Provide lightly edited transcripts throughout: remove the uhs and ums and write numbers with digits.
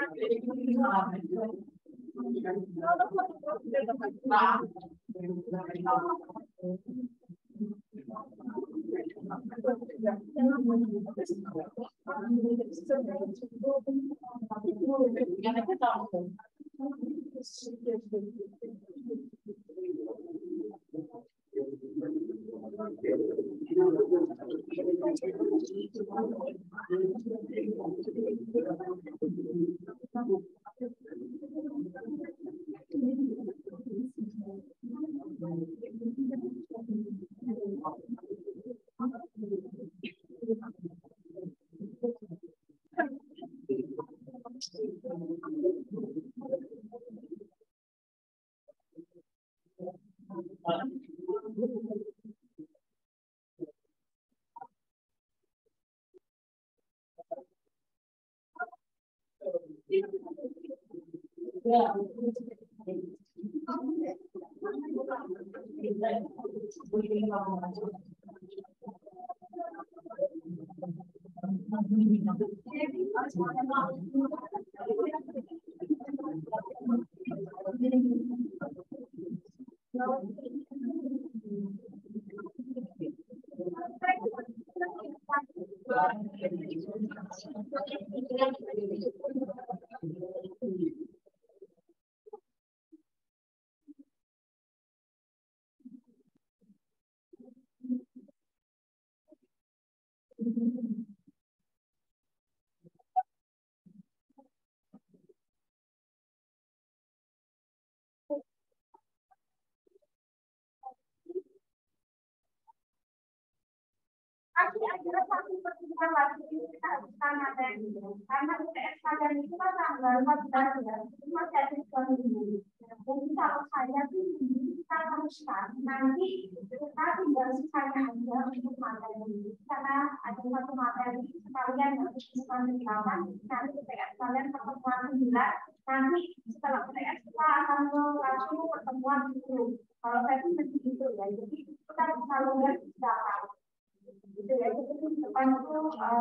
Ada satu pertemuan lagi kita harus tanya tadi, karena UTS kalian itu kan tanggal 14 ya, itu masih ada diskon dulu. Jadi kalau saya tuh kita teruskan nanti kita tinggal sisanya aja untuk materi, karena ada satu materi sekalian harus diskon di lawan. Nanti UTS kalian pertemuan 9, nanti setelah UTS kita akan langsung pertemuan 10. Kalau saya tuh seperti itu ya, jadi kita bisa lihat data. Gitu ya, jadi depan itu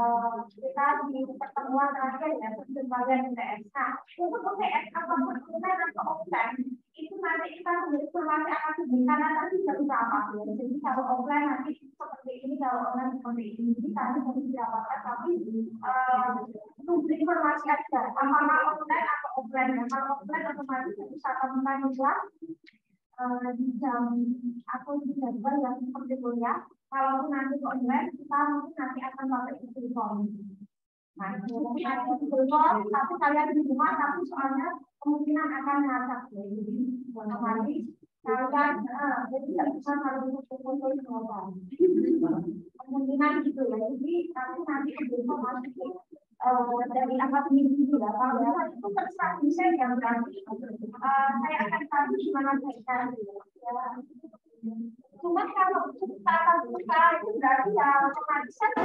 kita di pertemuan terakhir ya sebelum bagian UTS. Nah, untuk UTS apapun online atau offline itu nanti kita informasi akan diberikan nanti bisa apa ya. Jadi kalau offline nanti seperti ini, kalau online seperti ini, jadi kami harus didapatkan tapi tunggu informasi aja. Apakah online atau offline? Kalau offline otomatis bisa teman-teman di jam aku di jadwal yang seperti kuliah. Kalau nanti online kita mungkin nanti akan pakai Google Form. Nah, mungkin ada Google Form, tapi kalian di rumah tapi soalnya kemungkinan akan ngacak ya. Jadi otomatis kalian jadi tidak bisa kalau foto semua. Kemungkinan gitu ya. Jadi tapi nanti Google Form masih dari akademi itu ya. Kalau itu terserah saya yang berarti saya akan tahu gimana saya ya. Cuma kalau tatap muka itu berarti ya otomatis kan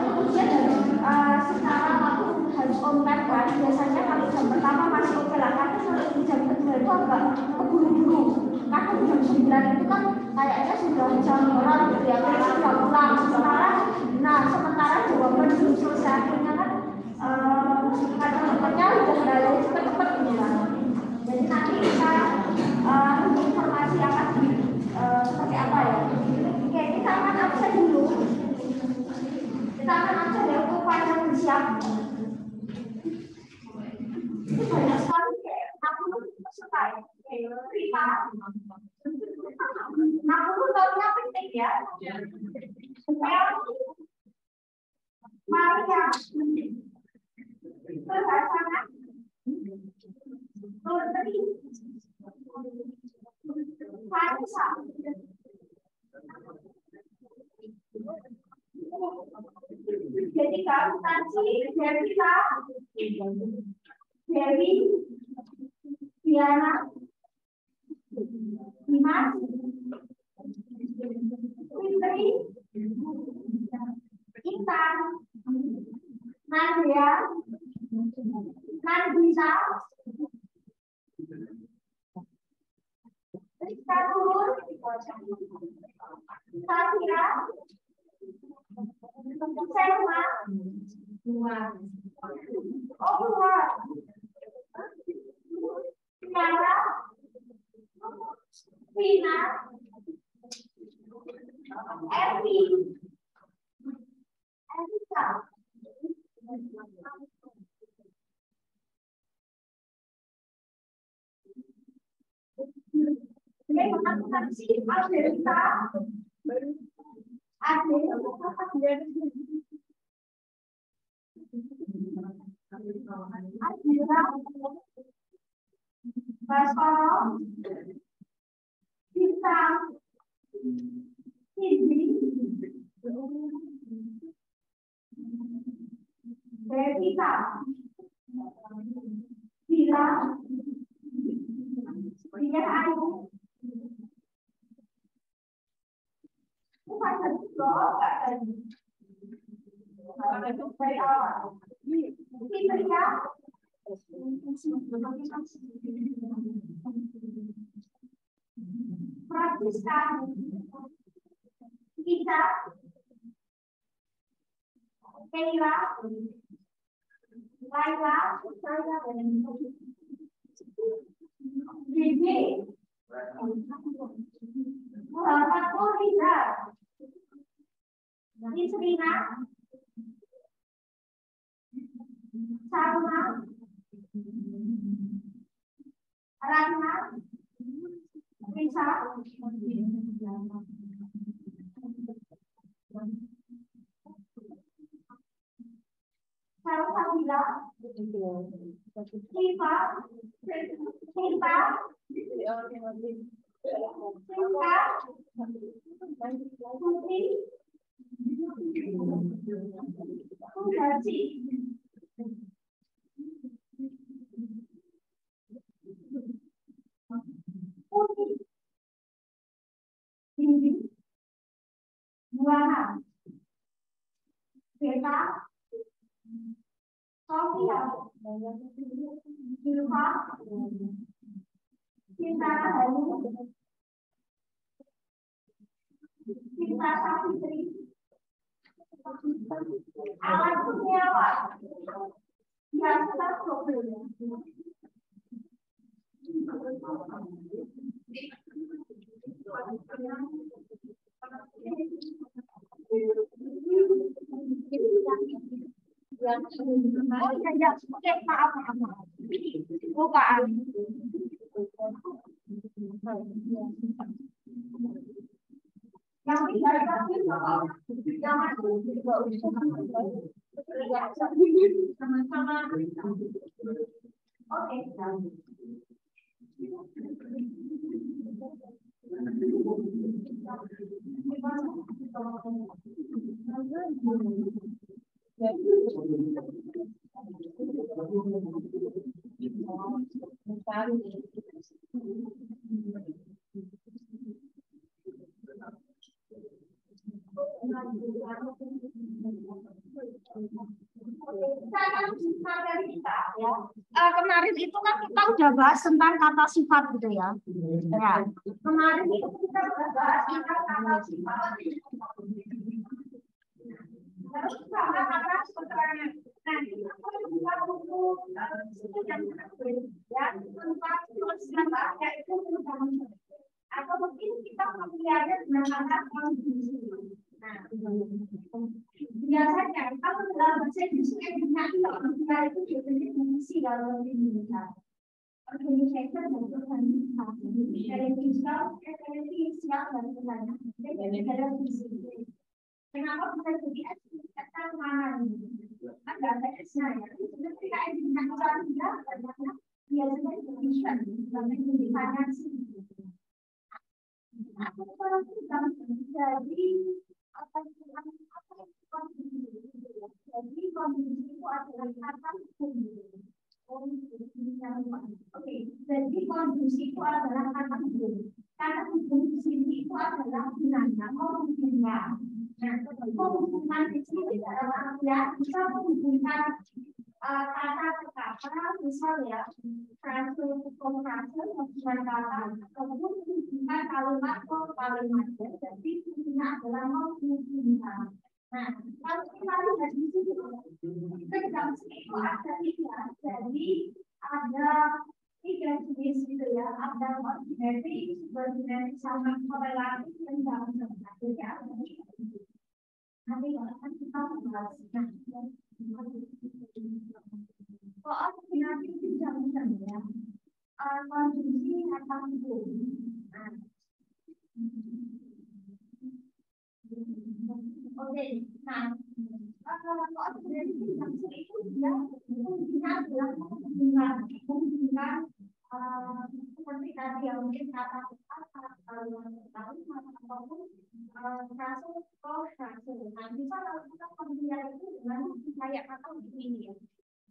secara waktu harus online kan. Biasanya kalau jam pertama masih oke lah, tapi kalau di jam kedua itu agak keburu-buru. Karena di jam 9 itu kan kayaknya sudah jam orang gitu ya, mereka sudah pulang. Sementara jawaban belum selesai, akhirnya kan kata-katanya udah berada cepet-cepet gitu kan. Jadi nanti kita informasi akan seperti apa ya. Oke, kita akan absen dulu. Kita akan absen ya untuk panjang bersiap. Itu banyak sekali kayak 60 peserta ya. Rita 60 tahunnya penting ya. Mari ya. Bersama. Jadi kamu nanti Dewi, Diana, Dimas, Fitri, Intan, Nadia, Nandita, Rizka Turun, Satria, Selma, dua. Tiara, Vina, Evi, Evita. Ini bukan sih, Evita. Baskoro, Bintang, Cindy, Devita, Bila, Dia Ayu, bukan betul, Fitria, Francisca, Kita, Keila, Laila, Gigi, Muhammad Riza, Nisrina, Salma, Rana, Risa, Salsabila, Siva, Sinta, Putri, Gaji, Putri, Hindi, Buana, Beta, Sofia, Silva, Cinta Halu, Cinta Sapitri, Alan Kurniawan, Yasa Sobril, bukaan. Yang sama-sama. Oke. Kemarin itu kan kita udah bahas tentang kata sifat gitu ya. Ya. Kemarin itu kita udah bahas tentang kata sifat. Terus sama kata keterangan. Nah, kita buka buku ya tempat tulis kata yaitu atau mungkin kita melihatnya dengan kata kondisi. Nah, biasanya kalau dalam bahasa Inggris itu biasanya fungsi dalam Indonesia. Organization dan organisasi dari fiscal, finansial dan sebagainya. Jadi ada fungsi. Kenapa bisa jadi kata mana ini? Ada teksnya ya. Sebenarnya kita edukan dia karena biasanya education dan finansi. Aku kalau kita jadi apa itu kondisi? Jadi kondisi itu adalah kata kunci. Oke, jadi kondisi itu adalah kata kunci. Kata kunci di sini itu adalah gunanya menghubungkan. Nah, menghubungkan di sini adalah ya bisa menghubungkan kata ke kata, misal ya frase ke frase, menghubungkan kata, kemudian menghubungkan kalimat ke kalimat. Jadi fungsinya adalah menghubungkan. Nah, kalau kita lihat di sini, itu ada tiga. Jadi ada tiga jenis Jadi sebenarnya sama korelasi yang dalam jadi nanti akan kita membahas soal nanti bisa ya konsumsi atau itu. Oke, nah kalau dari itu dia fungsinya adalah menghubungkan seperti tadi yang mungkin kata kalau tahu ataupun kasus kasus. Nah, bisa kalau kita kombinasi itu dengan kayak kata begini ya.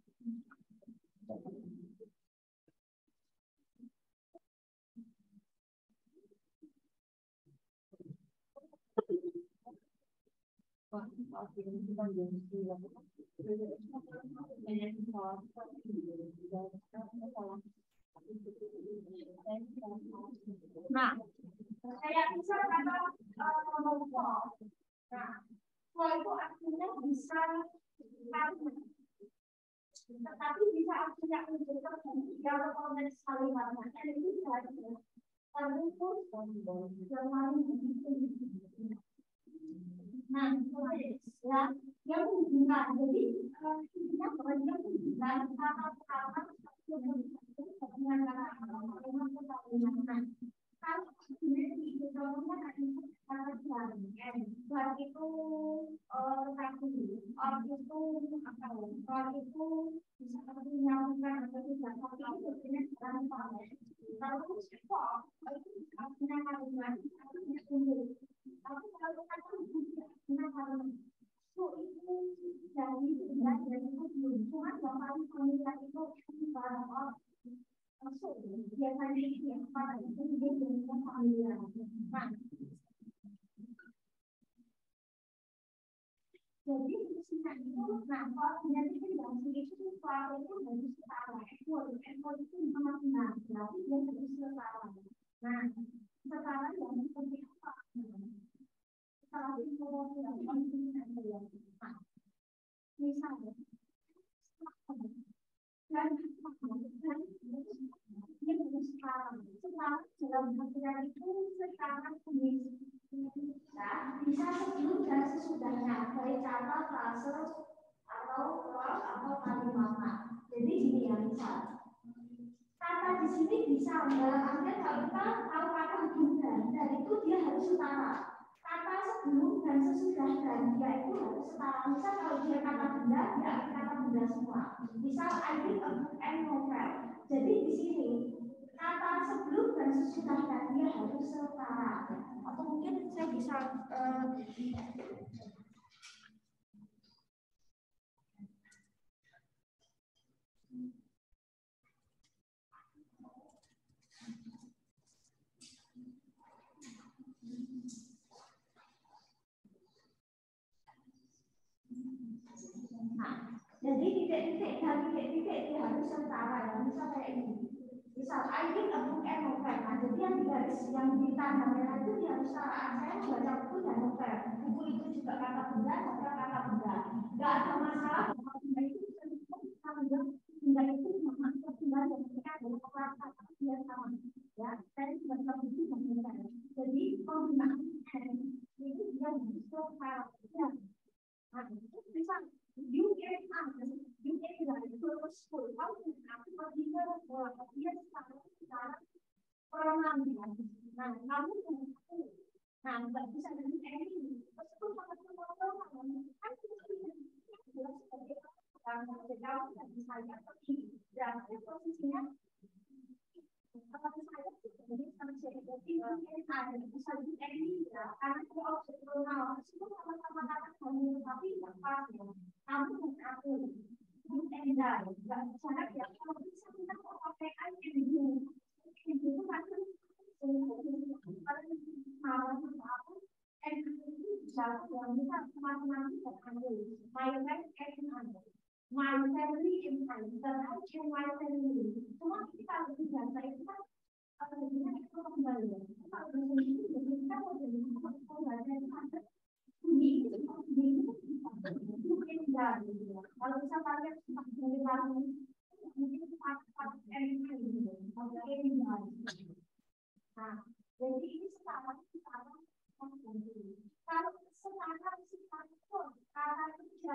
Nah, kayak bisa kata kelompok. Nah, kalau itu artinya bisa tetapi bisa artinya untuk yang konteks kalimatnya itu bisa terukur yang lain. Nah, ya, yang menghubungkan. Jadi, intinya bahwa dia menghubungkan kata-kata dengan kata-kata. Kalau sebenarnya di contohnya kata bulan itu tetapi orang itu apa ya? Orang itu bisa menyambungkan atau tidak. Tapi itu sebenarnya bukan pamer. Kalau kok itu artinya kalimat artinya tunggu. Tapi kalau kata artinya kalimat itu jadi tidak jadi itu belum. Cuma yang paling komunitas itu barang orang masuk biasanya itu yang pada itu dia dengan familiar. Nah, jadi sisa itu, nah kalau menjadi generasi itu suatu itu harus setara. Ekor itu benar, berarti dia harus setara. Nah, setara yang seperti apa? Setara itu tidak penting saja. Nah, misalnya, dan dia harus setara. Setara dalam pikiran itu setara bisa sebelum dan sesudahnya dari kata frase atau kalimat. Jadi gini ya, misal kata di sini bisa dalam artian kalau kita tahu kata hubungan dan itu dia harus setara. Kata sebelum dan sesudah dan dia itu harus setara. Misal kalau dia kata benda, dia akan kata benda semua. Misal I read a book and novel. Jadi di sini kata sebelum dan sesudah dan dia harus setara. Atau mungkin saya bisa jadi titik-titik dan titik-titik itu harus setara ya. Misal kayak ini. Misal I read a book and novel. Nah, jadi yang garis yang ditanda merah itu dia harus setara. Saya membaca buku dan novel. Buku itu juga kata benda, novel kata benda. Enggak ada masalah bahwa benda itu benda itu masuk benda yang mereka adalah kata yang sama. Ya, saya baca buku dan novel. Jadi penggunaan itu dia harus setara. Ya. Nah, itu bisa you can dari purposeful how to dia secara orang nah kamu nah nggak bisa dari ini meskipun kan jelas sebagai orang jauh dan misalnya pergi dan posisinya kalau saya jadi sanksi itu ada bisa di ini ya karena itu opsional itu sama-sama kata kamu tapi pas ya kamu dan aku enggak sangat ya kalau bisa kita pakai aja itu masih malah aku yang bisa teman-teman kita ambil my family in time dan aku my family cuma kita harus bahasa itu kan sebenarnya itu kembali kalau itu jadi kita mau jadi bahasa itu ada bunyi mungkin enggak kalau bisa pakai dari lalu mungkin pas kalau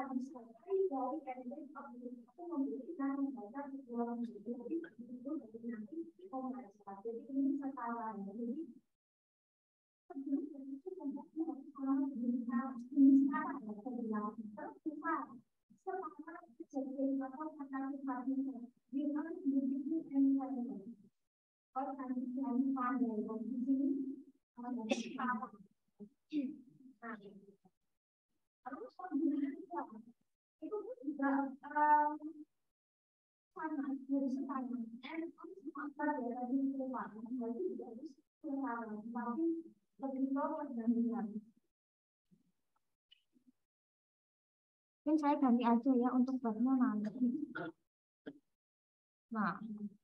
sama sekali dari evidence of aku memberikan membaca sebuah buku itu dari nanti komersial. Jadi ini setara. Jadi sebelum itu membuatnya harus sama dengan sekarang ya saya bilang terus kita semangat jadi apa tentang sifatnya di mana dibikin environment. Kalau tadi yang pandai di sini ada apa? Terus penggunaan itu juga sama dari setara. And apa ya tadi lupa, berarti tidak harus setara, tapi lebih bawah perbandingan. Mungkin saya ganti aja ya untuk babnya nanti. Nah.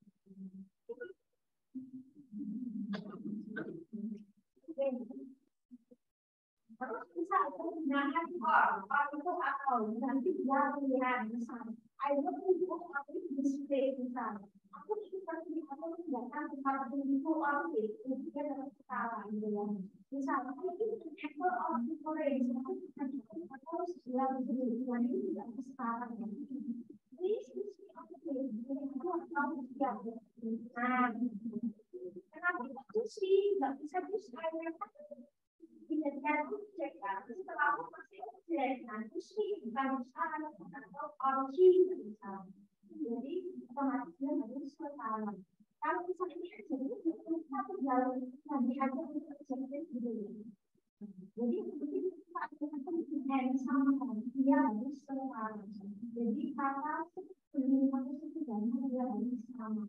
Terus bisa menggunakan itu atau nanti dia pilihan misalnya. Ayo untuk apa display misalnya. Aku seperti aku menggunakan tempat itu orang itu dia dapat skala gitu ya. Misalnya itu example of difference. Aku harus bilang ini tidak skala ya. This is aku tahu dia. Nah, kenapa itu sih nggak bisa display? Dijadikan objek kan, setelah aku masih objek, nanti sih bukan sekarang atau origin misalnya. Jadi otomatisnya harus setara. Kalau misalnya ini jadi satu jalan nanti ada untuk objeknya gitu. Jadi kita akan sama dia harus setara. Jadi kata sebelum itu dia harus sama.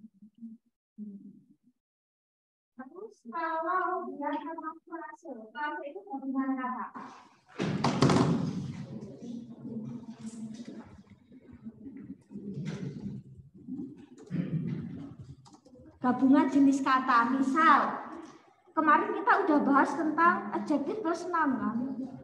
Terus kalau dia sama frase itu gabungan kata. Gabungan jenis kata. Misal, kemarin kita udah bahas tentang adjektif plus noun kan?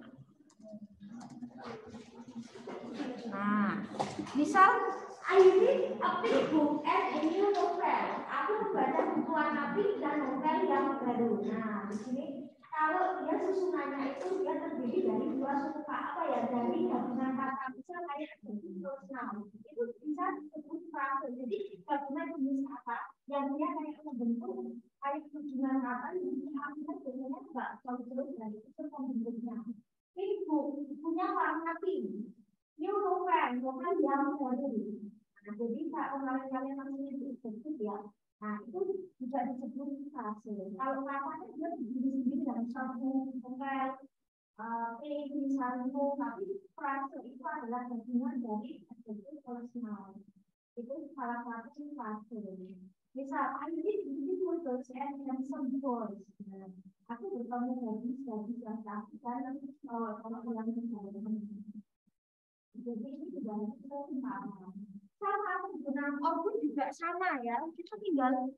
Nah, misal I read a big book and a new novel. Aku membaca buku warna pink dan novel yang baru. Nah, di sini kalau dia susunannya itu dia terdiri dari dua suku apa ya? Dari gabungan kata misal kayak plus noun. Itu bisa disebut frase. Jadi gabungan jenis kata yang dia kayak membentuk kayak gabungan kata yang akhirnya biasanya nggak terus dari itu pembentuknya. Pink book punya warna pink. New novel yang baru. Nah, jadi kalian namanya disebut ya. Nah, itu juga disebut frase. Kalau katanya dia sendiri dalam satu novel, misalnya, tapi frase itu adalah gabungan dari adjektif plus noun. Itu salah satu frase. Misal, I read beautiful girls and handsome boys. Aku bertemu gadis yang cantik dan orang-orang yang jadi ini juga kita sama penggunaan output juga sama ya. Kita tinggal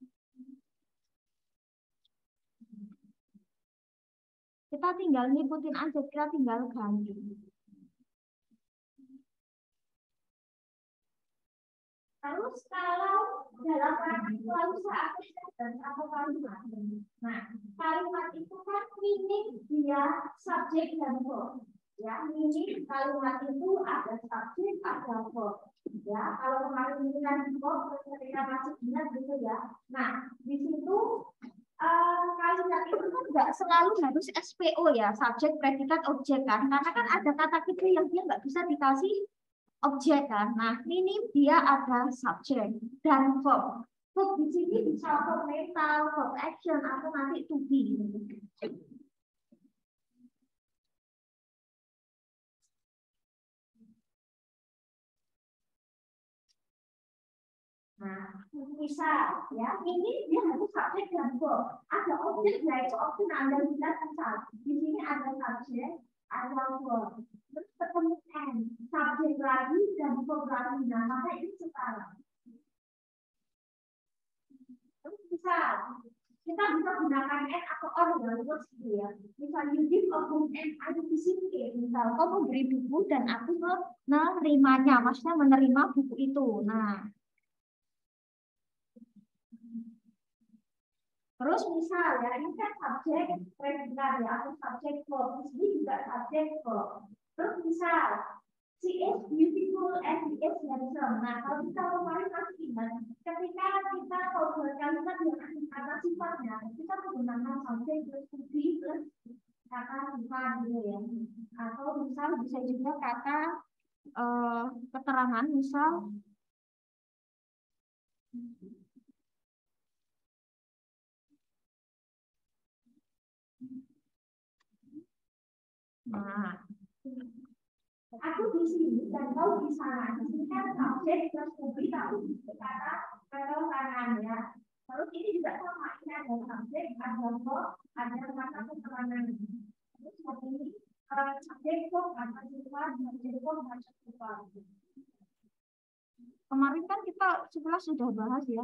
ngikutin aja, kita tinggal ganti. Terus kalau dalam kalimat selalu dan atau kalimat. Nah, kalimat itu kan meaning dia subjek dan verb. Ya, meaning kalimat itu ada subjek, ada verb. Ya, kalau kemarin ini kan verb ketika masih ingat gitu ya. Nah, di situ kalimat itu kan nggak selalu harus SPO ya, subjek, predikat, objek kan. Karena kan ada kata kecil yang dia nggak bisa dikasih objek kan. Nah, ini dia ada subjek dan verb. Verb di sini bisa verb mental, verb action atau nanti to be. Nah, misal ya, ini dia harus subjek dan verb. Ada objek yaitu objek Anda lihat misal. Di sini ada subjek, ada verb. Terus ketemu N, subjek lagi dan verb lagi. Nah, maka ini setara. Terus misal kita bisa gunakan N atau or dalam words gitu ya. Misal you give a book and I receive it. Misal kamu beri buku dan aku menerimanya, maksudnya menerima buku itu. Nah, terus misal ya, ini kan subjek predikat ya, atau subjek verb. Ini juga subjek verb. Terus misal She is beautiful and he is handsome. Nah, kalau kita kemarin masih ingat, ketika kita mau berkalimat dengan kata sifatnya, kita menggunakan subjek plus to be plus kata sifat gitu ya. Atau misal bisa juga kata keterangan, misal nah, aku di sini dan kau di sana. Di sini kan subjek plus to be tahu kata keterangan ya. Terus ini juga sama, ini ada subjek, ada verb, ada kata keterangan. Terus seperti ini subjek verb, kata sifat, subjek verb, kata sifat. Kemarin kan kita sebelah sudah bahas ya.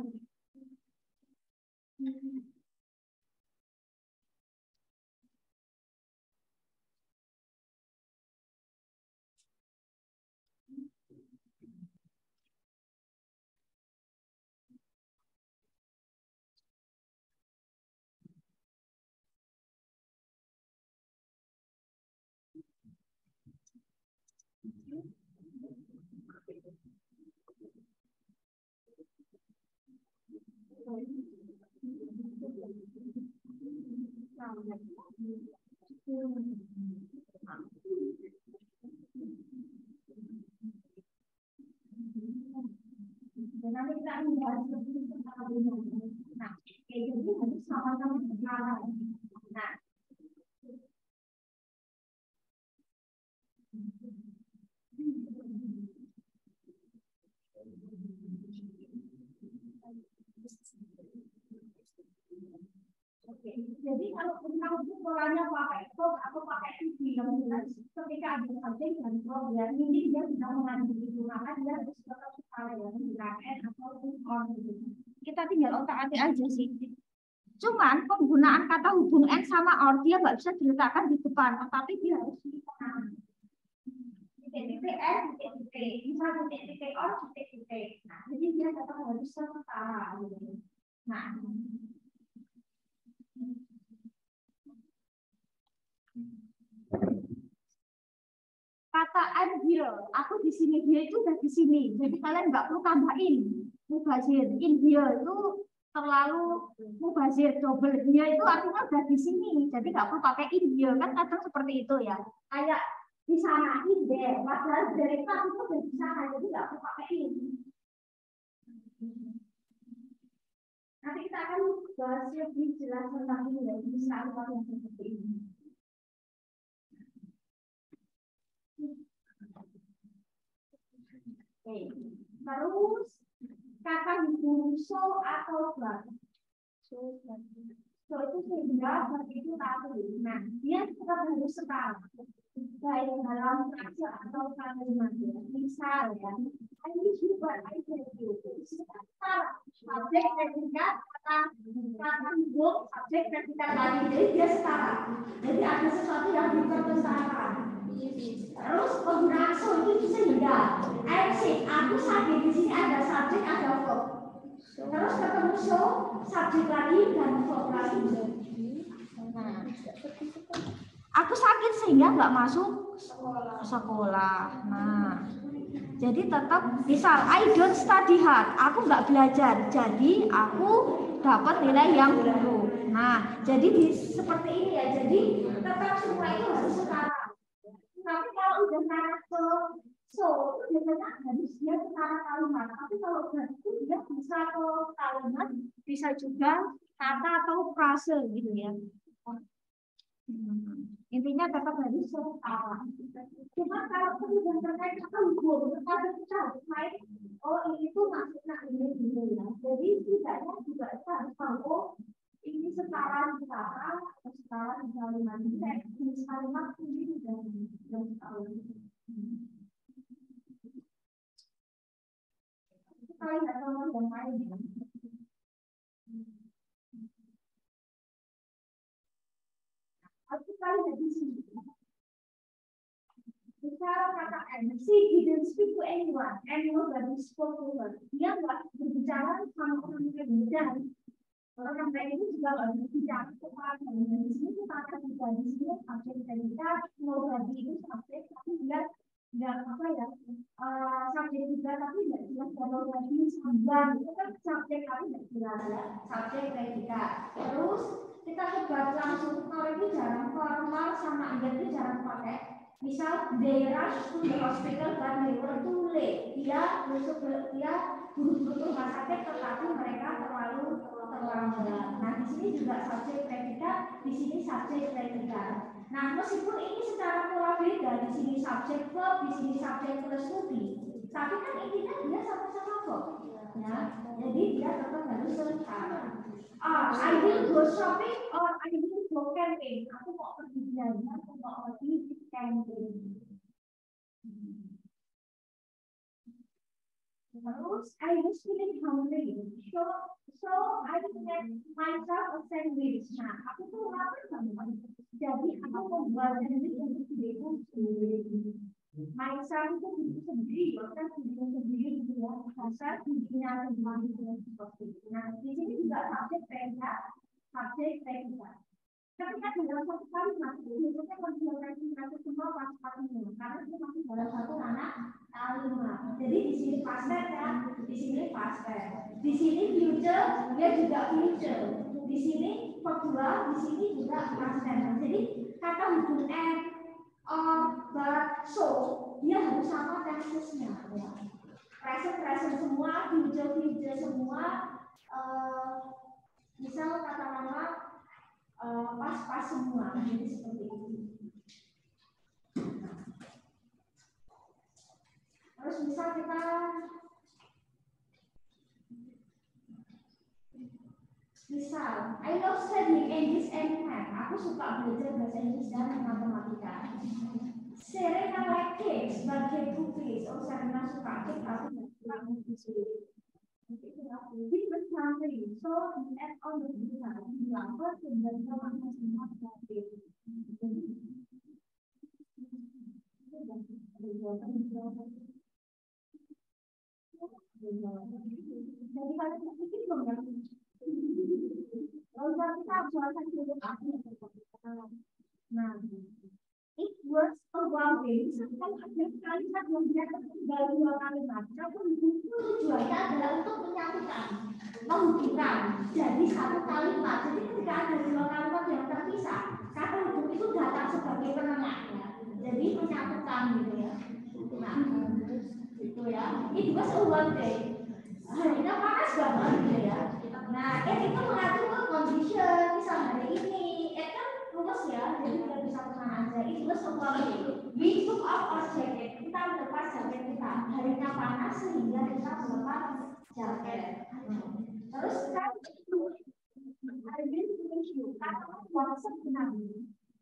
Nanti kita akan bahas lebih tentang nah, jadi harus sama-sama berjalan. Nah, oke, jadi kalau kita polanya pakai verb atau pakai to be, yang jelas ketika ada subjek dan verb ya, ini dia tidak mengandung itu, maka dia harus tetap sekali ya menggunakan atau on gitu. Kita tinggal otak-atik aja sih. Cuman penggunaan kata hubung N sama or dia nggak bisa diletakkan di depan, tetapi dia harus di tengah. Titik N, titik, misal titik or, titik. Nah, jadi dia tetap harus setara. Nah, kata I'm here, aku di sini, dia itu udah di sini. Jadi kalian nggak perlu tambahin mubazir. In here itu terlalu mubazir, double here itu artinya udah di sini. Jadi nggak perlu pakai in here, kan kadang seperti itu ya. Kayak di sana in there, padahal dari itu udah di sana, jadi nggak perlu pakai in. Nanti kita akan bahas lebih jelas tentang ini ya, misalnya yang seperti ini. Oke. Terus kata hubung so atau but. So itu sehingga begitu tahu. Nah, dia tetap harus setara. Baik dalam frase atau kalimat. Misal ya, ini juga setara. Subjek predikat kata hubung, subjek predikat lagi, jadi dia setara. Jadi ada sesuatu yang diperbesaran. Terus penggunaan so itu sehingga aku sakit di sini ada subjek ada verb. Terus ketemu so subjek lagi dan verb lagi. Nah, aku sakit sehingga nggak masuk sekolah. Nah, jadi tetap misal I don't study hard, aku nggak belajar, jadi aku dapat nilai yang buruk. Nah, jadi seperti ini ya. Jadi tetap semua itu harus setara. Tapi kalau udah naik ke so itu biasanya harus dia setara kalimat. Tapi kalau itu dia bisa ke kalimat, bisa juga kata atau frase gitu ya. Intinya tetap harus setara. Cuma kalau kemudian terkait kata hubung, kata kita main, oh ini tuh maksudnya ini ya. Jadi tidaknya juga kita harus tahu ini setara di kata atau setara di kalimat. Jenis kalimat ini dan tahu. Kalian nggak tahu yang lain ya. Aku kali di sini. Misal kata she didn't speak to anyone that spoke to her. Dia nggak berbicara sama orang yang berbeda. Orang lain itu juga nggak berbicara kepada di sini kita akan bisa di sini subjek predikat, nobody itu subjek, tapi dia nggak apa ya, subjek juga tapi nggak jelas kalau lagi sambil itu kan subjek tapi nggak jelas ya, subjek predikat. Terus kita coba langsung, kalau itu jarang formal sama enggak itu jarang pakai. Misal they rush to the hospital but they were too late. Dia buru-buru ke rumah sakit tetapi mereka terlalu terlambat. Nah di sini juga subjek predikat, di sini subjek predikat. Nah meskipun ini secara pola beda, di sini subjek verb, di sini subjek plus to be, tapi kan intinya dia sama-sama verb. Ya, jadi dia tetap harus setara. I will go shopping or I will go camping. Aku mau pergi jalan, aku mau pergi camping. Terus, I was feeling hungry. So I made myself a sandwich. Nah, aku tuh lapar banget. Jadi aku membuat sandwich untuk diriku sendiri. Myself itu diri sendiri, bahkan diri sendiri gitu ya. Bahasa dirinya sendiri seperti itu. Nah, di sini juga subjek predikat. Ketika dalam satu kalimat, biasanya konsentrasi semua pas-pasnya, karena itu masih dalam satu anak kalimat. Jadi di sini past tense kan, di sini past tense, di sini future, dia juga future. Di sini kedua, di sini juga past tense. Jadi kata hubung and, or, but, so, dia harus sama tensesnya. Ya. Present semua, future semua. Misal kata-kata pas semua, jadi seperti itu. Terus misal kita I love studying English and math. Aku suka belajar bahasa Inggris dan matematika. Serena like cakes, bagai cookies. Oh, Serena suka cake, aku nggak suka cookies. Different country, so add on the detail. Lambat dan sama semua jadi kalian pikir dong ya. Kalau kita akan nah, it was a while kan ada kalimat yang dia tinggal 2 kalimat. Namun itu tujuannya adalah untuk menyatukan, menghubungkan jadi satu kalimat. Jadi ketika ada 2 kalimat yang terpisah, kata hubung itu datang sebagai penengahnya. Jadi menyatukan gitu ya. Nah, itu ya. It was a one day. Harinya panas banget gitu ya. Nah, itu mengatur ke condition, misal hari ini, kan luas ya, jadi tidak bisa kemana aja. Itu semua we took off our jacket, kita melepas jaket kita. Harinya panas sehingga kita melepas jaket. Terus kan, I will finish you. Kata puasa sebenarnya.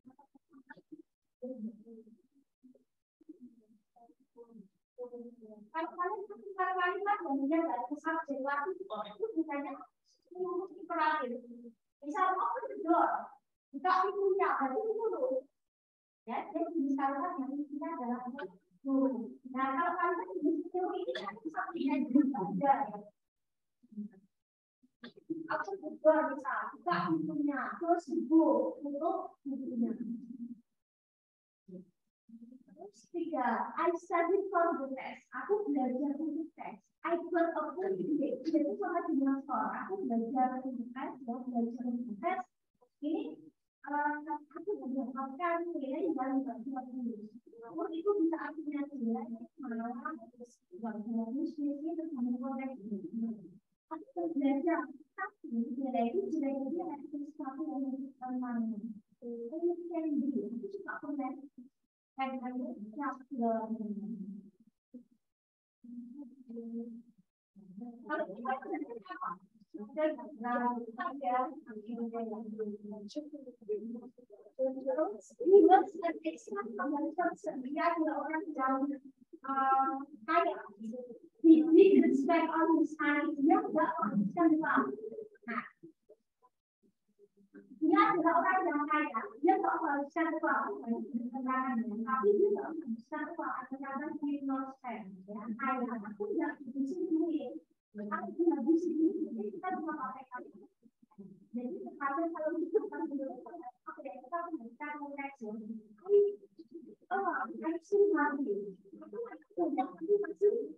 Kalau kalian sekitar kalimat banyak dari subjek lagi, itu misalnya diperhatiin. Misal open the door, buka pintunya, berarti itu dulu. Ya, jadi misalkan yang isinya adalah dulu. Nah, kalau kalian di situ ini kan subjeknya juga ada. Open the door misal, buka pintunya, terus tutup pintunya. Tiga, I studied for the test. Aku belajar untuk tes. I got a full grade. Jadi sama dengan skor. Aku belajar untuk tes, belajar untuk tes. Ini aku mendapatkan nilai yang bagus. Namun itu bisa artinya nilai malah bagus itu sama konteks ini. Aku belajar, tapi nilai itu dia ada sesuatu yang permanen. Jadi yang dia, aku suka konteks. And I will just learn. Dia adalah orang yang kaya, dia tak bisa keuangan tapi dia tak bisa keuangan karena dia non-spend, ya kaya. Aku tidak bisa duit, aku tidak bisa duit, kita bisa pakai kali. Jadi kadang kalau itu kan dulu, apa ya kita bisa koneksi. I see money.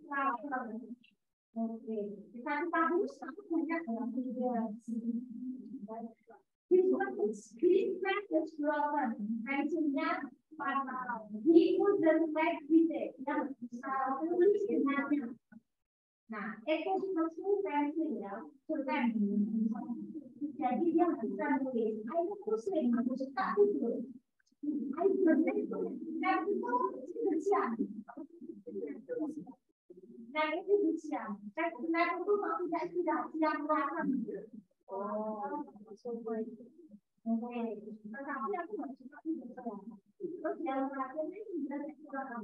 Oke, kita tahu sangat banyak dalam video. His friend is broken. Pensiunnya patah. He would the back with it. Yang tulis dengannya. Nah, itu maksud pensiun ya, cerpen. Jadi dia bisa nulis. Aku pusing, aku suka itu. Aku berdebat, dan itu kesian. Nah, itu kesian. Saya benar itu tidak melakukan. Oh, oke. Tetapi aku nggak suka itu. Terus yang terakhirnya juga kurang.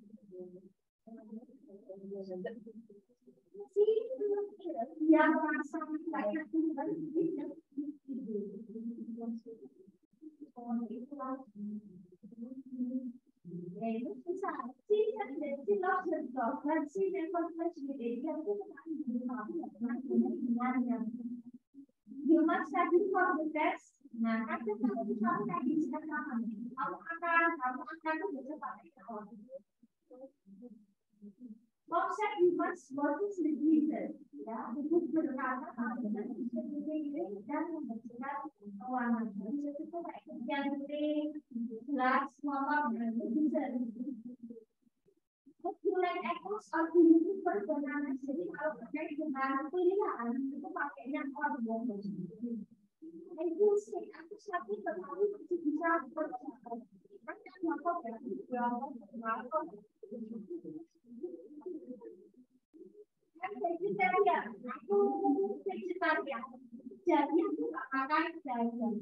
Yang merasa kayak you must study for the test. Nah, kan kita bisa kayak sekarang. Kamu akan bisa pakai kalau Offset you must notice the reason. Ya, itu berkata dan membersihkan keuangan. Jadi itu kayak yang penting jelas nomor dan bisa. Mulai ekos atau itu berbenah. Jadi kalau terkait dengan pilihan itu pakainya kalau itu sih aku satu terlalu bisa berjalan. Vegetarian, aku vegetarian. Jadi aku tak makan daging.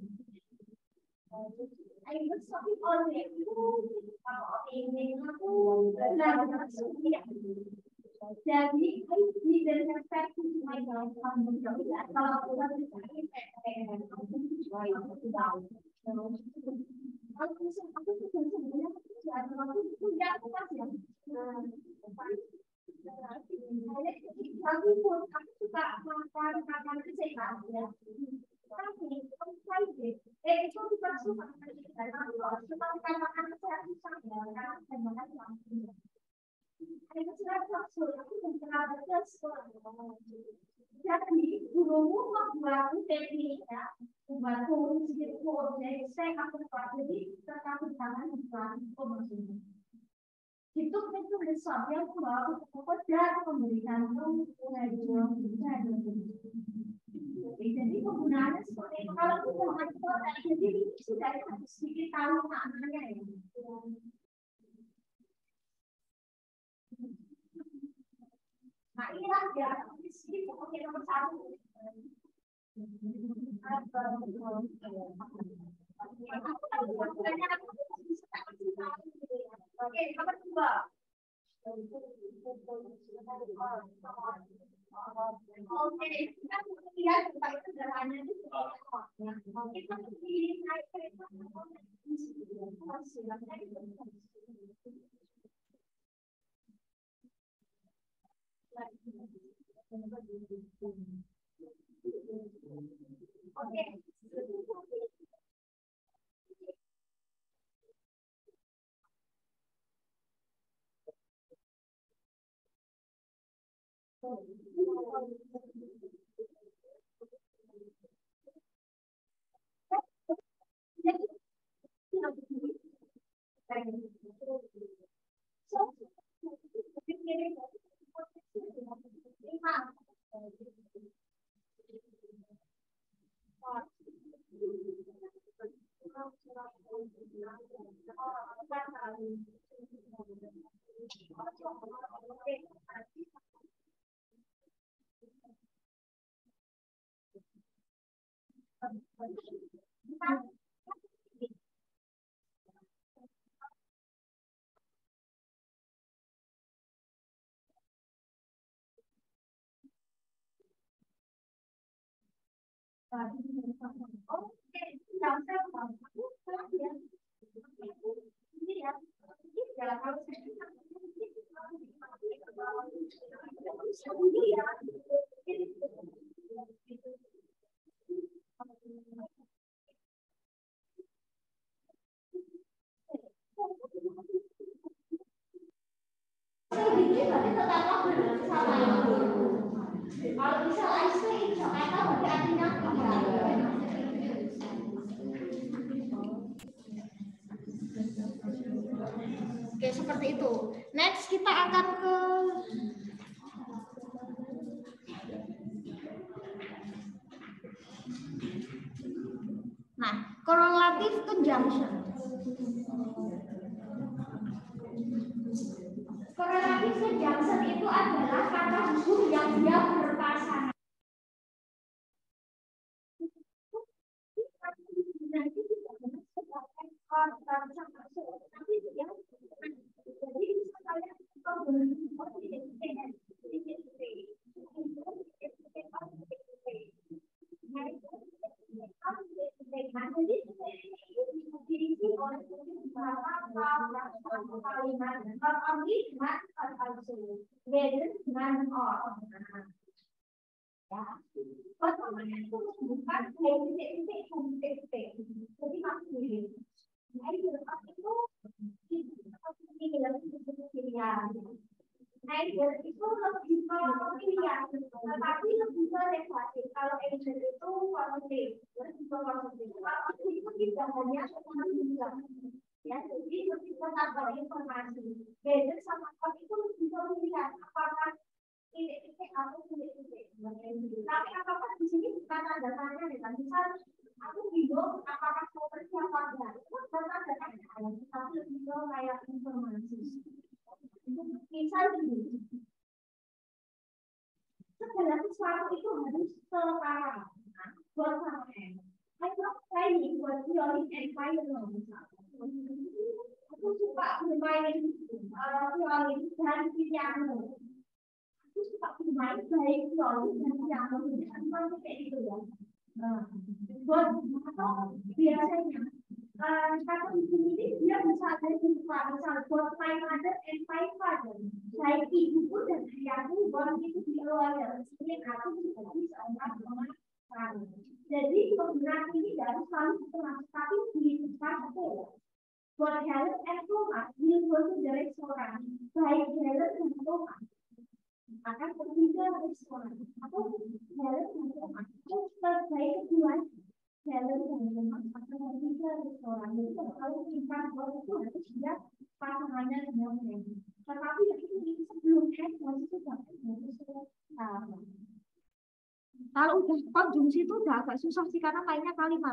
Aku suka oleh itu, kalau ini aku belajar sudah. Jadi aku tidak terpaksa dengan kamu juga. Kalau aku lagi sakit, aku sebenarnya aku tidak masih. Aku suka makan makanan sehat ya. Tapi itu bukan suka suka makan makanan sehat misalnya karena saya makan langsung. Itu sudah kapsul aku pernah baca sekolah. Jadi gurumu membuat tekniknya, membuat sedikit jadi saya akan jadi terkait dengan informasi. Itu besar yang baru dan memberikan jadi penggunaannya seperti itu. Kalau kita mau jadi sudah sedikit tahu maknanya ya. Nah inilah ya di sini pokoknya nomor satu. Oke, nomor dua. Oke, kita lihat tentang sederhananya itu kita pilih naik kereta berarti tetaplah berarti sama yang dulu. Kalau misal IC kata berarti artinya tidak. Oke, seperti itu. Next kita akan ke correlative conjunction. Correlative conjunction itu adalah kata hubung yang dia berpasangan. Itu lebih pilihan, tetapi lebih negatif. Kalau agent itu positif, lebih positif. Kalau itu tidak hanya ya, jadi lebih tetap informasi. Beda sama kalau itu lebih pilihan, apakah titik-titik atau titik-titik. Tapi apakah di sini bukan ada tanya dengan misal aku bingung apakah mau pergi apa enggak. Itu bukan ada tanya, tapi lebih kayak informasi. Misal gini, segala sesuatu itu harus setara. Buat saya, saya ini buat teori environment misalnya. Aku suka bermain teori dan piano. Aku suka bermain baik teori dan piano. Jadi kayak gitu ya. Buat biasanya kata di sini dia bisa dari misal buat my mother and my father. Saya ibuku dan ayahku buat itu di luar. Ini aku juga bisa sama. Jadi penggunaan ini tidak selalu setengah, tapi di tempat ya. Buat Helen and Thomas, will dari seorang baik Helen dan Thomas akan pergi ke restoran atau Helen dan Thomas baik kedua Helen dan Thomas akan pergi ke restoran. Jadi kalau kita buat itu harus sudah pasangannya dengan Helen. Tetapi itu sebelum masih sudah kalau udah konjungsi itu udah agak susah sih karena mainnya kalimat.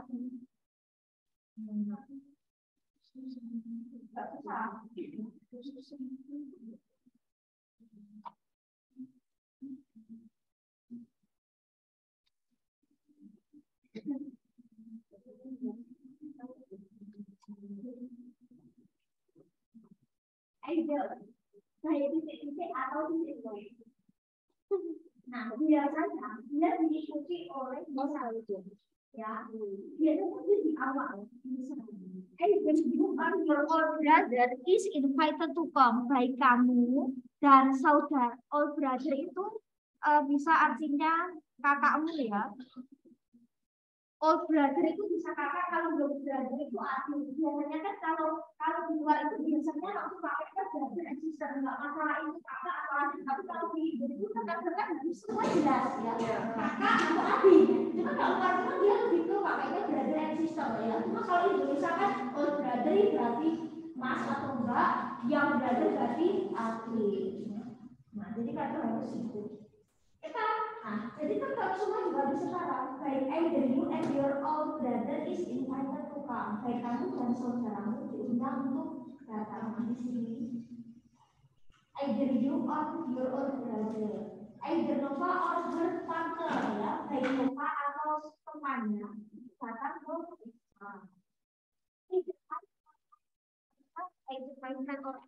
Titik-titik atau titik. Nah, biasanya dia diikuti oleh ya, biasanya di awal. Your old brother is invited to come. Baik kamu dan saudara old brother itu bisa artinya kakakmu ya. Old brother itu bisa kakak, kalau old brother itu adik. Biasanya kan kalau di luar itu biasanya langsung pakai brother and sister, nggak masalah itu kakak atau adik. Tapi kalau di itu kan semua jelas ya, kakak atau adik. Cuma kalau luar itu dia lebih ke pakainya brother and sister ya. Cuma kalau Indonesia kan old brother berarti mas atau enggak, yang brother berarti adik. Nah, jadi kan harus itu. Jadi kan kalau semua juga bisa sekarang. Baik, either you and your old brother is invited to come. Baik kamu dan saudaramu diundang untuk datang di sini. Either you or your old brother. Either Nova or her partner ya. Baik Nova atau temannya datang ke either my friend or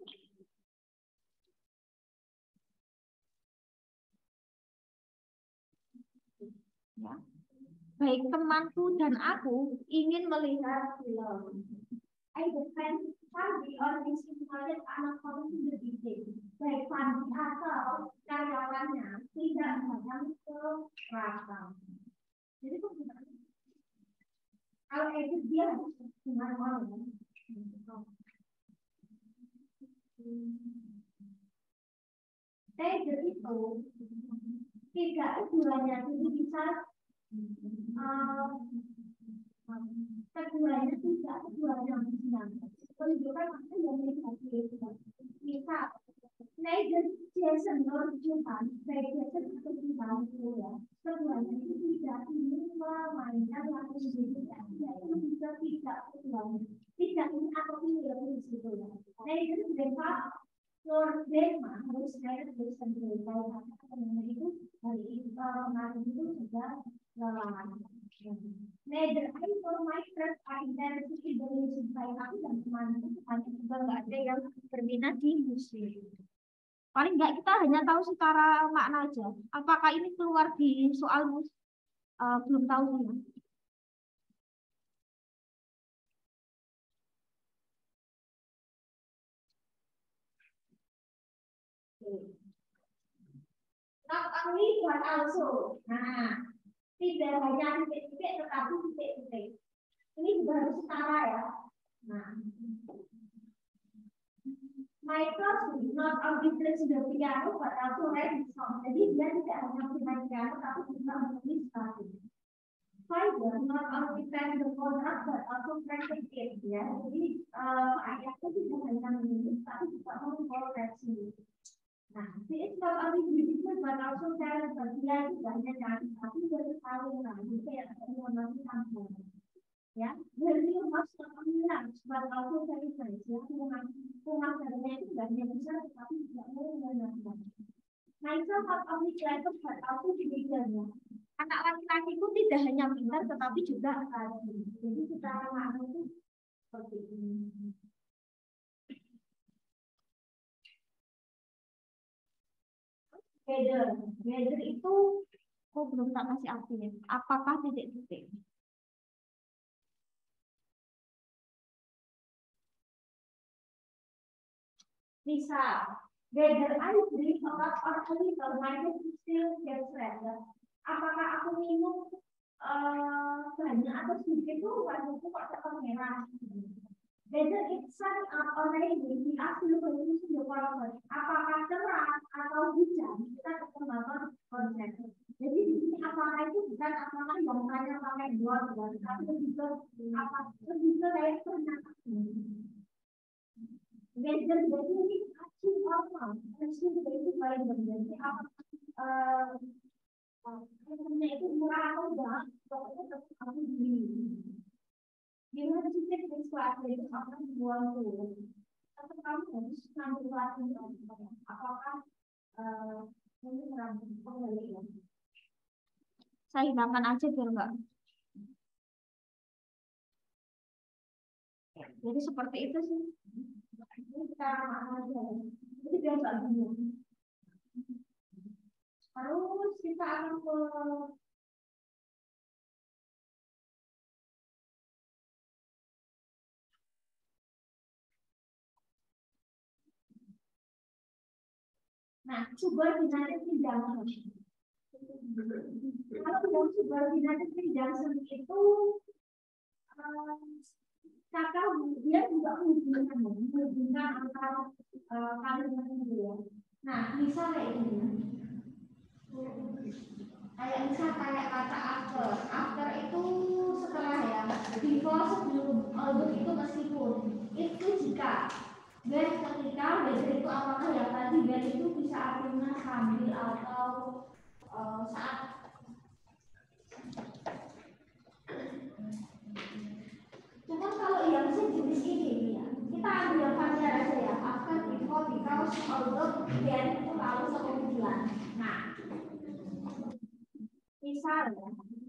ya. Baik temanku dan aku ingin melihat film. I defend Fandi or institusi anak kamu sudah didik. Baik Fandi atau karyawannya tidak datang ke rasa. Jadi kalau itu dia harus dengan orang. Major itu tidak keduanya, jadi bisa keduanya tidak keduanya menunjukkan apa yang negatif. Misal Major Jason menunjukkan Jason atau Tuhan itu ya, keduanya itu tidak ingin memainkan lagu tidak, itu bisa tidak keduanya, tidak ini atau ini yang di situ ya. Major Jason Lord Dema harus saya tulisan dulu kalau itu hari ini kemarin itu sudah lama. Major I for my first identity dari supaya aku dan teman itu juga nggak ada yang berminat di musik. Paling nggak kita hanya tahu secara makna aja. Apakah ini keluar di soal belum tahu ya. Not only but also. Nah, tidak hanya titik-titik tetapi titik-titik. Ini juga harus setara ya. Nah, Michael not only plays the piano but also writes songs. Jadi dia tidak hanya bermain piano tapi juga menulis lagu. Fiverr not only plays the chorus but also plays it ya. Jadi ayatnya tidak hanya menulis tapi juga mengkoreksi. Nah, it's not only beautiful but also talented. Dia tidak hanya cantik tapi juga sekali lagi kayak mengenai kampung. Ya, jadi harus mengenal but also talented. Ya, pengajarnya itu tidak hanya bisa tetapi juga mengenal. Nah, itu not only talented but also demikiannya. Anak laki-laki itu tidak hanya pintar tetapi juga aktif. Jadi secara makna itu seperti ini. Gather itu kok belum tak kasih artinya. Apakah titik-titik? Misal, gather I drink a lot or a little, my head still gets red. Apakah aku minum banyak atau sedikit tuh wajahku kok tetap merah? Whether it's sun or rainy, we ask you to use the color. Apakah cerah atau hujan, kita kembangkan konsep. Jadi di sini apakah itu bukan apakah yang hanya pakai dua, tapi lebih ke apa? Lebih ke kayak pernyataan. Whether ini achieve apa? Achieve itu paling berarti apa? Karena itu murah atau enggak? Pokoknya tetap kamu beli. Gimana sih sesuatu itu akan dijual tuh? Atau kamu harus ngambil lagi apakah ini merambut kembali ya? Saya hilangkan aja biar enggak. Jadi seperti itu sih. Ini secara makna aja. Jadi biar enggak bingung. Terus kita akan ke nah, subordinated conjunction. Kalau yang subordinated conjunction itu kata dia juga menghubungkan antara kalimat kedua. Nah, misalnya ini. Kayak misal kayak kata after itu setelah ya, before sebelum, although itu meskipun, itu jika, dan ketika, whether itu apakah yang tadi dan itu bisa artinya sambil atau saat. Cuma kalau yang sejenis ini ya, kita ambil yang wajar aja ya, after, before, because, although, dan itu lalu kemudian. Nah, misalnya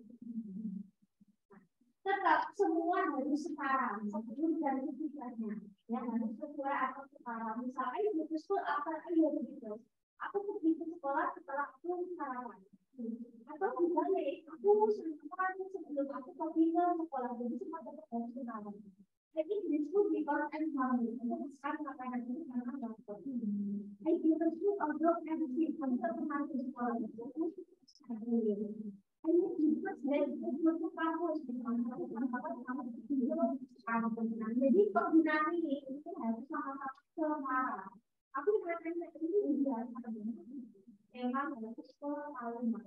tetap semua harus setara sebelum dan sesudahnya ya harus sesuai atau setara. Misalnya itu apa aja begitu, aku pergi ke sekolah setelah aku sarapan atau misalnya aku sarapan sebelum aku pergi ke sekolah jadi sempat dapat harus sarapan. Jadi itu because and family itu bukan makanan itu karena dapat ini. Itu itu untuk energi kamu terkenal di sekolah itu ini juga dari bentuk kampus jadi penggunaan ini harus sama-sama. Aku mengatakan ini biasa memang dalam kalimat.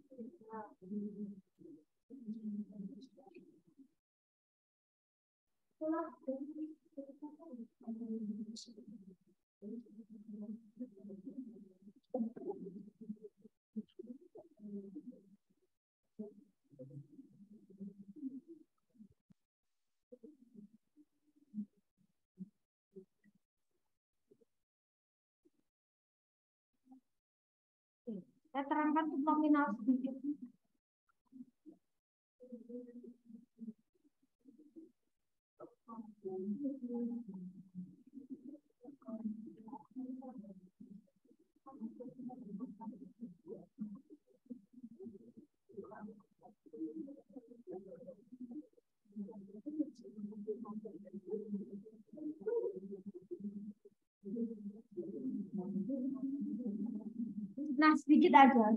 Saya terangkan nominal sedikit. Nah, sedikit aja.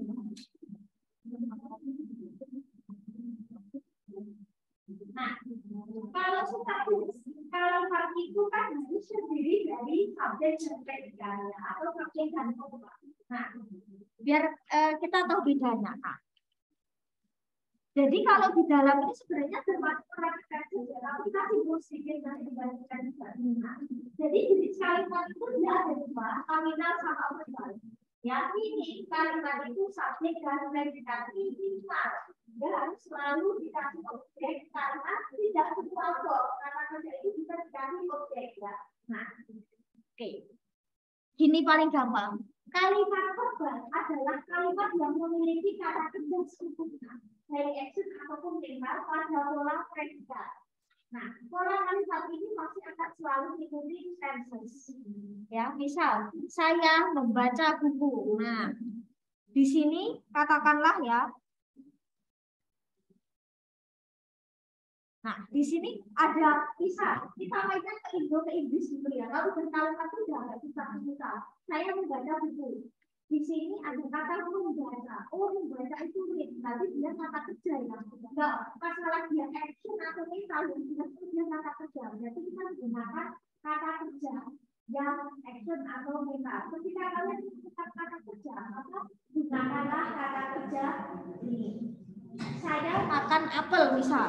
Nah, kalau kalimat itu kan harus terdiri dari subjek dan predikatnya atau subjek dan objek. Nah, biar kita tahu bedanya. Nah, jadi kalau di dalam ini sebenarnya termasuk predikat saja, tapi kita sibuk sedikit nanti dibandingkan dengan. Jadi jenis kalimat itu dia ada dua, nominal sama verbal. Yang ini kalimat itu subjek dan predikat ini dia harus selalu dikasih objek karena tidak semua kata kerja itu bisa dikasih objek ya. Nah, oke. Gini paling gampang. Kalimat verbal adalah kalimat yang memiliki kata kerja sempurna, baik action ataupun verbal pada pola predikat. Nah, pola kalimat ini masih akan selalu mengikuti tenses. Ya, misal saya membaca buku. Nah, di sini katakanlah ya. Nah, di sini ada misal kita mainkan ke Inggris gitu ya. Lalu berkalimat itu udah bisa misal saya membaca buku. Di sini ada kata membaca. Oh, membaca itu read. Berarti dia kata kerja ya. Enggak, masalah dia action atau misal yang dia kata kerja. Berarti kita menggunakan kata kerja yang action atau misal. Ketika kalian menggunakan kata kerja, maka gunakanlah kata kerja ini. Saya makan apel misal.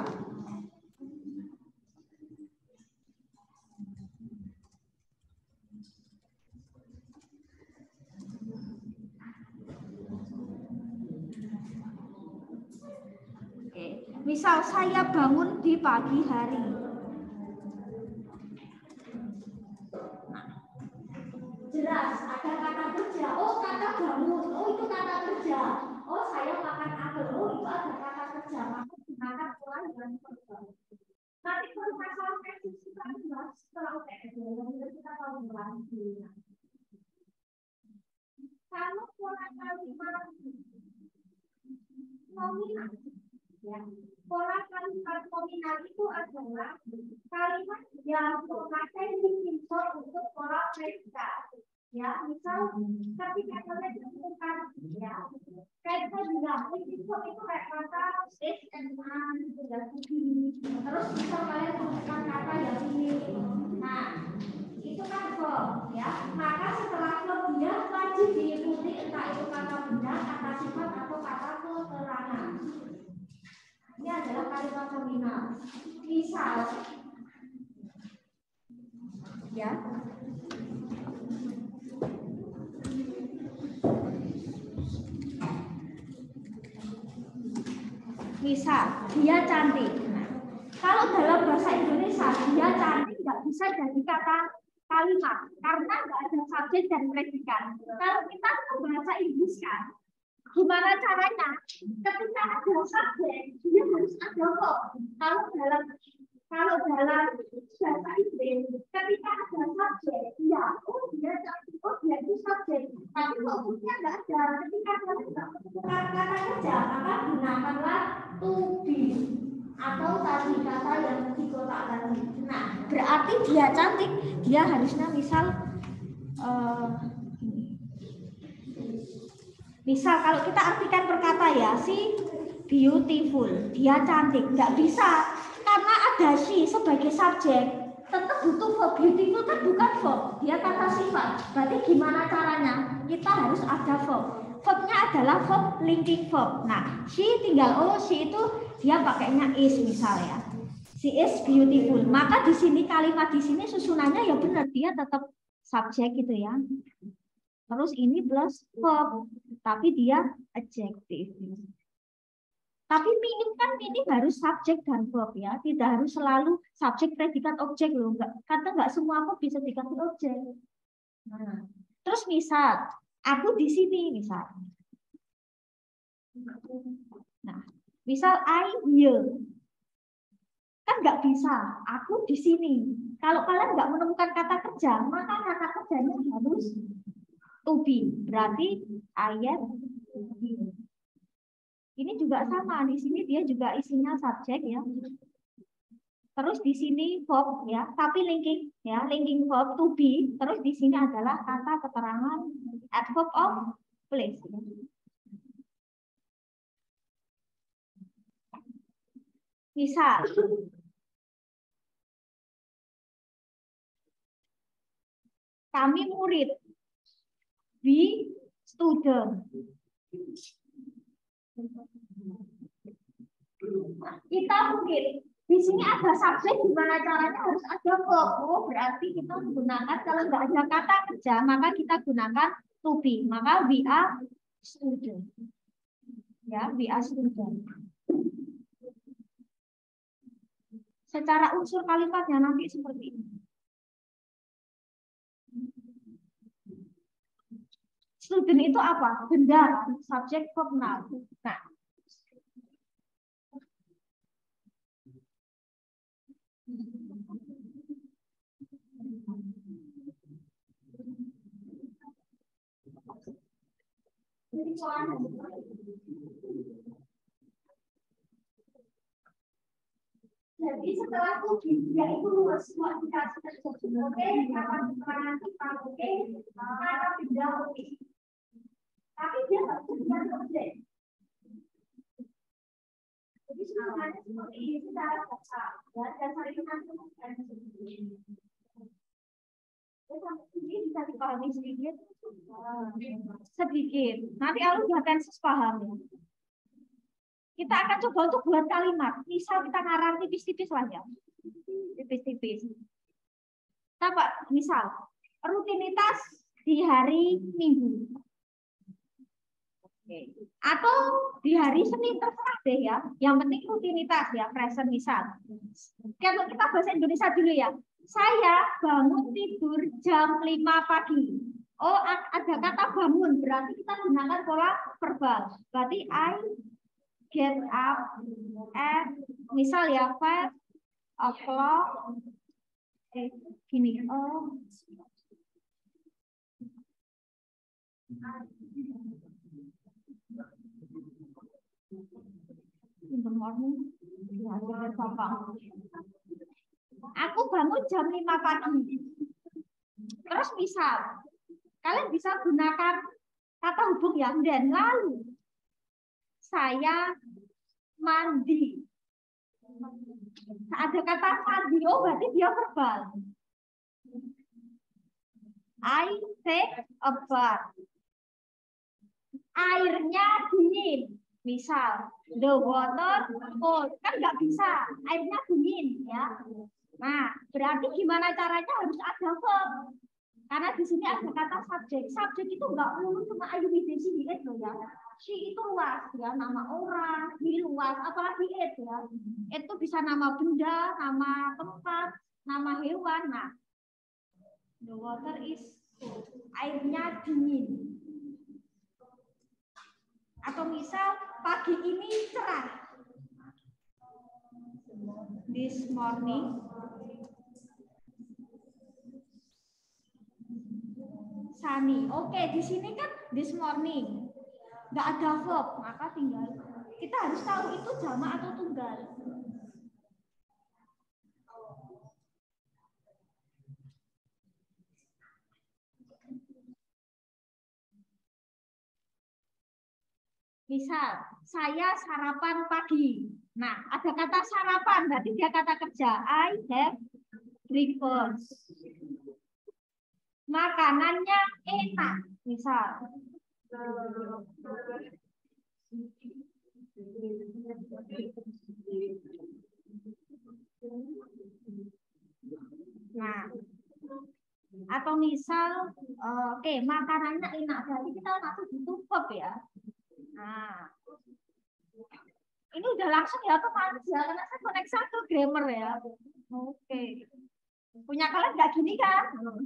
Misal saya bangun di pagi hari. Nah, jelas ada kata kerja. Oh, kata bangun. Oh, itu kata kerja. Oh, saya makan apel. Oh, itu ada kata kerja. Maka gunakan pola yang verbal. Nanti kalau masalah teknis kita bahas setelah UTS. Kita tahu lagi. Kalau pola kalimat nominal. Ya. Pola kalimat nominal itu adalah kalimat yang memakai simple untuk pola predikat. Ya, misal ketika kalian menemukan ya, kayak saya bilang simple itu kayak kata is and an gitu ya. Terus misal kalian menemukan kata yang ini, nah itu kan verb ya. Maka setelah verb dia wajib diikuti entah itu kata benda, kata sifat atau kata keterangan. Ini adalah kalimat nominal. Misal, ya, misal dia cantik. Nah, kalau dalam bahasa Indonesia dia cantik nggak bisa jadi kata kalimat karena nggak ada subjek dan predikat. Kalau kita bahasa Inggris kan. Gimana caranya? Ketika ada subjek, dia harus ada verb. Kalau dalam bahasa Inggris, ketika ada subjek, ya, oh dia itu subjek. Tapi verbnya nggak ada. Ketika ada kata kerja, maka gunakanlah to be atau tadi kata yang di kotak tadi. Nah, berarti dia cantik. Dia harusnya misal kalau kita artikan perkata ya, si beautiful, dia cantik, nggak bisa karena ada si sebagai subjek, tetap butuh verb. Beautiful kan bukan verb, dia kata sifat. Berarti gimana caranya? Kita harus ada verb. Verbnya adalah verb linking verb. Nah, she tinggal she itu dia pakainya is misalnya. She is beautiful. Maka di sini kalimat di sini susunannya ya benar, dia tetap subjek gitu ya. Terus ini plus verb, tapi dia adjektif. Tapi minim harus subjek dan verb ya, tidak harus selalu subjek predikat objek loh, karena nggak semua verb bisa dikasih objek. Nah, terus misal aku di sini misal. Nah, misal I here. Kan nggak bisa, aku di sini. Kalau kalian nggak menemukan kata kerja, maka kata kerjanya harus to be. Berarti I am here. Ini juga sama, di sini dia juga isinya subjek ya. Terus di sini verb ya, tapi linking ya, linking verb to be. Terus di sini adalah kata keterangan adverb of place. Misal kami murid, we student. Kita murid. Di sini ada subjek, gimana caranya harus ada verb. Oh, berarti kita menggunakan, kalau nggak ada kata kerja, maka kita gunakan to be. Maka we are student. Ya, we are student. Secara unsur kalimatnya nanti seperti ini. Student itu apa? Benda, subjek, verb, noun. Nah, jadi setelah itu dia itu luas semua dikasih tersebut. Oke, kapan keterangan kita oke, kata benda oke. Tapi dia nggak punya objek. Jadi sebenarnya seperti ini secara dasar, ya dasar itu nanti bukan seperti ini. Ini bisa dipahami sedikit, sedikit. Nanti aku buatkan paham ya. Kita akan coba untuk buat kalimat. Misal kita ngarang tipis-tipis lah ya. Tipis-tipis. Apa? Misal, rutinitas di hari Minggu. Oke. Atau di hari Senin, terserah deh ya. Yang penting rutinitas ya, present misal. Kalau kita bahasa Indonesia dulu ya. Saya bangun tidur jam 5 pagi. Oh, ada kata bangun. Berarti kita gunakan pola verbal. Berarti I get up at misal ya 5 o'clock. Gini. Oh. In the morning. Aku bangun jam 5 pagi. Terus misal kalian bisa gunakan kata hubung ya, dan lalu saya mandi. Ada kata mandi, oh berarti dia verbal. I take a bath. Airnya dingin. Misal, the water cold. Kan nggak bisa, airnya dingin ya. Nah, berarti gimana caranya harus ada verb. Karena di sini ada kata subjek. Subjek itu nggak perlu cuma ayu bidesi diet loh ya. She itu luas ya, nama orang, he luas, apalagi it ya. Itu bisa nama benda, nama tempat, nama hewan. Nah, the water is cold. Airnya dingin. Atau misal pagi ini cerah. This morning sunny. Oke, di sini kan this morning. Nggak ada verb, maka tinggal kita harus tahu itu jamak atau tunggal. Misal, saya sarapan pagi. Nah, ada kata sarapan, berarti dia kata kerja. I have breakfast. Makanannya enak, misal. misal oke, makanannya enak, berarti kita masuk butuh verb ya. Nah, ini udah langsung ya otomatis ya, karena saya connect satu grammar ya. Oke. Punya kalian nggak gini kan?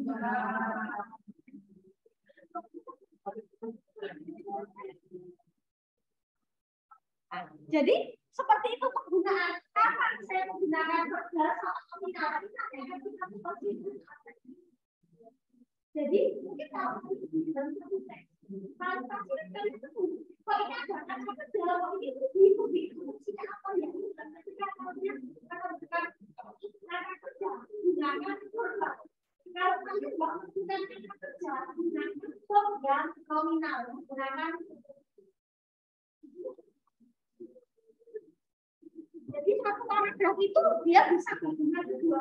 Jadi seperti itu penggunaan kapan saya menggunakan verb sama nominal. Jadi mungkin kalau dalam satu teks, kalau kalian kalau ini ada kata dalam ini fungsinya apa ya? Ketika kalian kata kerja gunakan verb. Kalau kalian menggunakan kata kerja gunakan verb yang nominal, menggunakan. Jadi satu paragraf itu dia bisa berguna dua.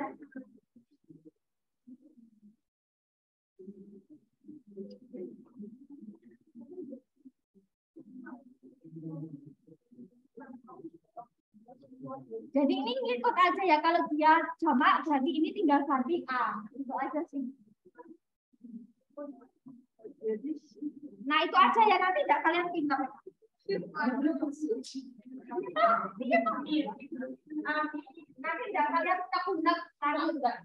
Jadi ini ikut aja ya, kalau dia jamak jadi ini tinggal ganti A, itu aja sih. Nah itu aja ya, nanti tidak kalian pintar. Nanti tidak kalian tak kalau enggak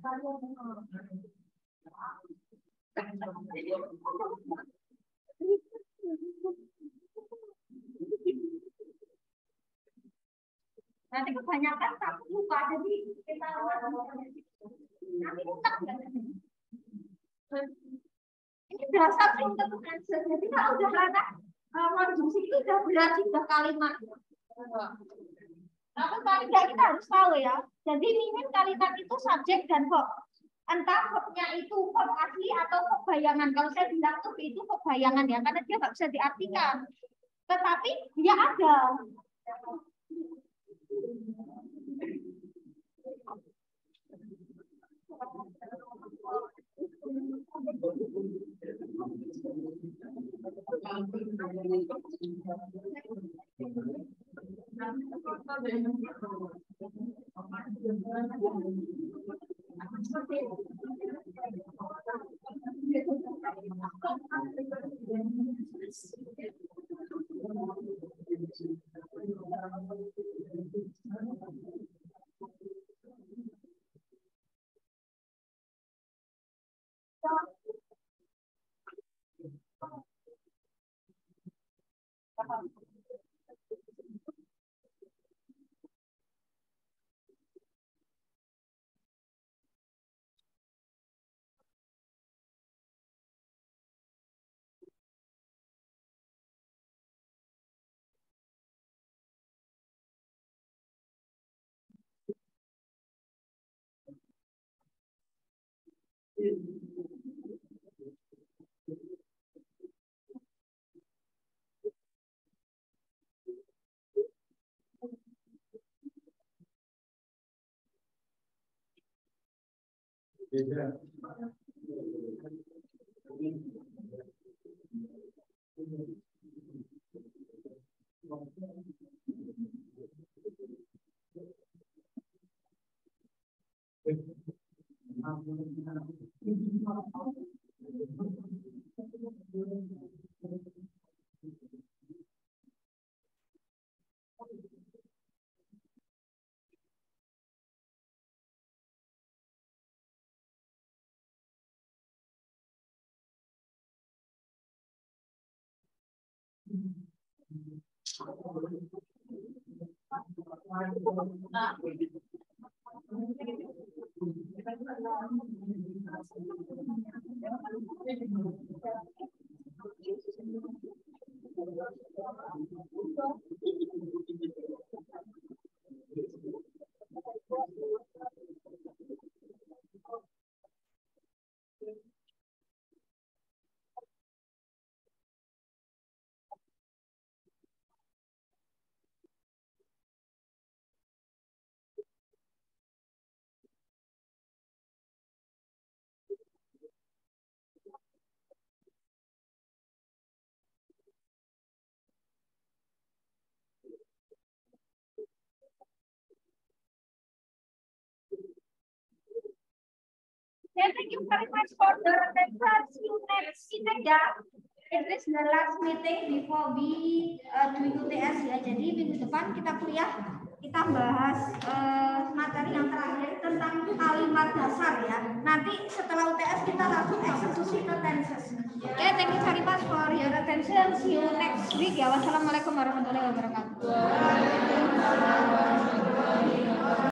nanti kebanyakan tak lupa, jadi kita nanti tak ini berasa untuk answer. Jadi kalau udah ada konjungsi itu udah berarti udah kalimat. Tapi paling nggak kita harus tahu ya. Jadi minim kalimat itu subjek dan verb. Entah verbnya itu verb asli atau verb bayangan. Kalau saya bilang tuh itu verb bayangan ya, karena dia nggak bisa diartikan. Tetapi dia ada. thank you very much for the attention. See you next meeting ya. It is the last meeting before we doing UTS ya. Jadi minggu depan kita kuliah, kita bahas materi yang terakhir tentang kalimat dasar ya. Nanti setelah UTS kita langsung eksekusi ke tenses. Oke, thank you very much for your attention. See you next week ya. Wassalamualaikum warahmatullahi wabarakatuh.